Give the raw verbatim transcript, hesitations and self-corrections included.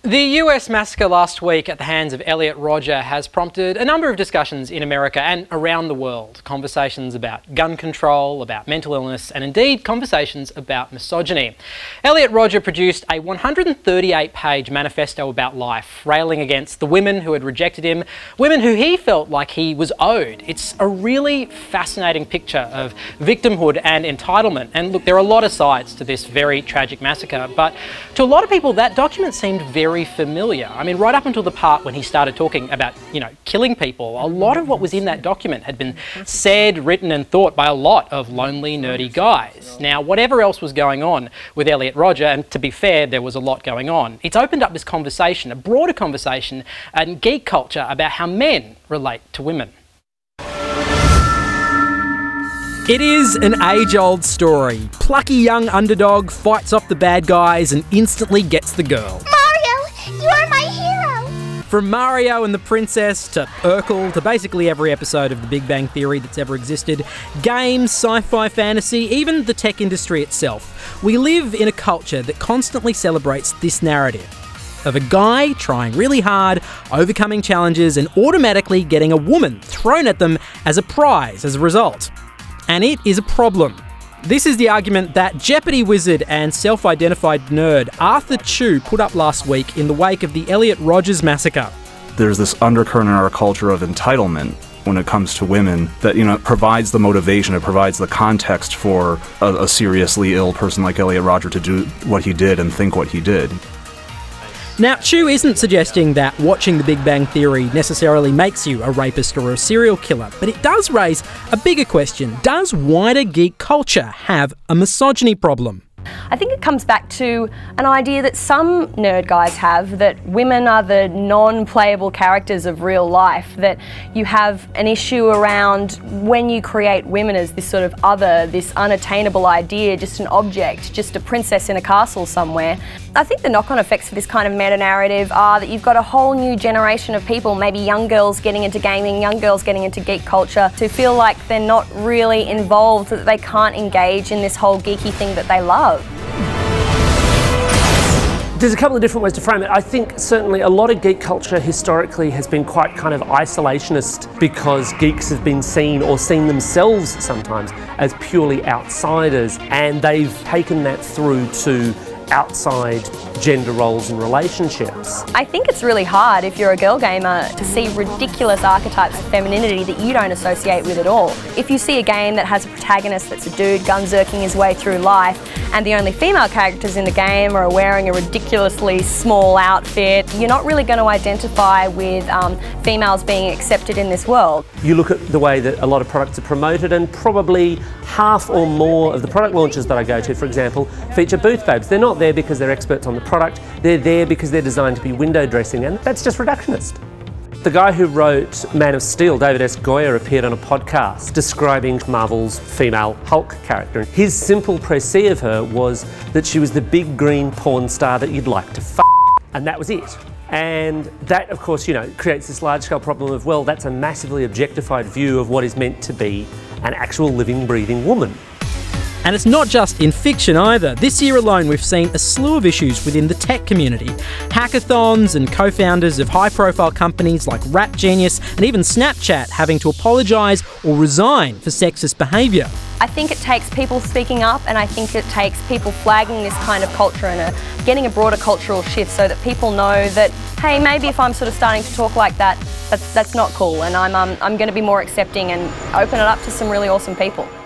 The U S massacre last week at the hands of Elliot Rodger has prompted a number of discussions in America and around the world. Conversations about gun control, about mental illness, and indeed conversations about misogyny. Elliot Rodger produced a one hundred thirty-eight page manifesto about life, railing against the women who had rejected him, women who he felt like he was owed. It's a really fascinating picture of victimhood and entitlement. And look, there are a lot of sides to this very tragic massacre, but to a lot of people that document seemed very familiar. I mean, right up until the part when he started talking about, you know, killing people, a lot of what was in that document had been said, written and thought by a lot of lonely, nerdy guys. Now, whatever else was going on with Elliot Rodger, and to be fair, there was a lot going on, it's opened up this conversation, a broader conversation in geek culture about how men relate to women. It is an age-old story. Plucky young underdog fights off the bad guys and instantly gets the girl. You are my hero! From Mario and the Princess to Urkel to basically every episode of The Big Bang Theory that's ever existed, games, sci-fi, fantasy, even the tech industry itself, we live in a culture that constantly celebrates this narrative of a guy trying really hard, overcoming challenges and automatically getting a woman thrown at them as a prize as a result. And it is a problem. This is the argument that Jeopardy wizard and self-identified nerd Arthur Chu put up last week in the wake of the Elliot Rodger massacre. There's this undercurrent in our culture of entitlement when it comes to women that, you know, it provides the motivation, it provides the context for a, a seriously ill person like Elliot Rodger to do what he did and think what he did. Now, Chu isn't suggesting that watching The Big Bang Theory necessarily makes you a rapist or a serial killer, but it does raise a bigger question. Does wider geek culture have a misogyny problem? I think it comes back to an idea that some nerd guys have, that women are the non-playable characters of real life, that you have an issue around when you create women as this sort of other, this unattainable idea, just an object, just a princess in a castle somewhere. I think the knock-on effects for this kind of meta-narrative are that you've got a whole new generation of people, maybe young girls getting into gaming, young girls getting into geek culture, to feel like they're not really involved, that they can't engage in this whole geeky thing that they love. There's a couple of different ways to frame it. I think certainly a lot of geek culture historically has been quite kind of isolationist because geeks have been seen or seen themselves sometimes as purely outsiders, and they've taken that through to outside gender roles and relationships. I think it's really hard if you're a girl gamer to see ridiculous archetypes of femininity that you don't associate with at all. If you see a game that has a protagonist that's a dude gun-zerking his way through life and the only female characters in the game are wearing a ridiculously small outfit, you're not really going to identify with um, females being accepted in this world. You look at the way that a lot of products are promoted, and probably half or more of the product launches that I go to, for example, feature booth babes. They're not there because they're experts on the product, they're there because they're designed to be window dressing, and that's just reductionist. The guy who wrote Man of Steel, David S. Goyer, appeared on a podcast describing Marvel's female Hulk character. His simple précis of her was that she was the big green porn star that you'd like to f***, and that was it. And that, of course, you know, creates this large-scale problem of, well, that's a massively objectified view of what is meant to be an actual living, breathing woman. And it's not just in fiction either. This year alone, we've seen a slew of issues within the tech community. Hackathons and co-founders of high-profile companies like Rap Genius and even Snapchat having to apologise or resign for sexist behaviour. I think it takes people speaking up, and I think it takes people flagging this kind of culture and a, getting a broader cultural shift so that people know that, hey, maybe if I'm sort of starting to talk like that, that's, that's not cool, and I'm, um, I'm going to be more accepting and open it up to some really awesome people.